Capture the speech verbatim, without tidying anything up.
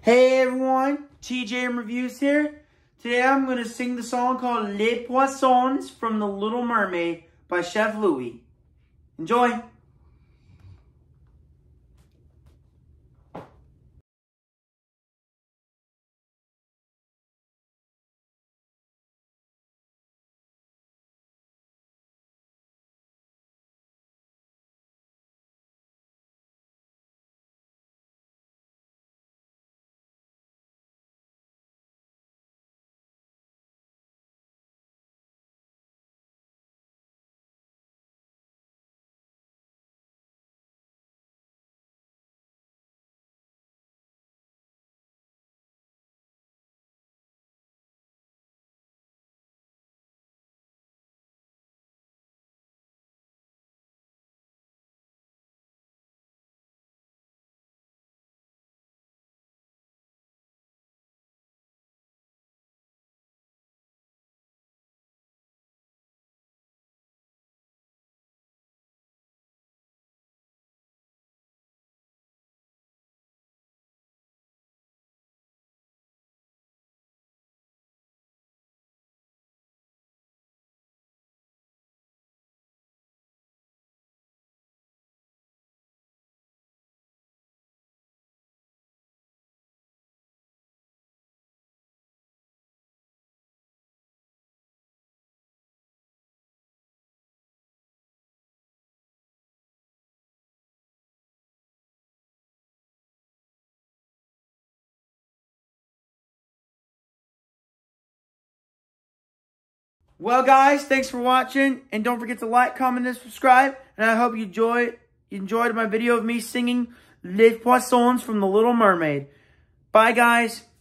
Hey everyone, T J M Reviews here. Today I'm going to sing the song called Les Poissons from The Little Mermaid by Chef Louis. Enjoy! Well guys, thanks for watching, and don't forget to like, comment, and subscribe. And I hope you enjoyed, you enjoyed my video of me singing Les Poissons from The Little Mermaid. Bye guys.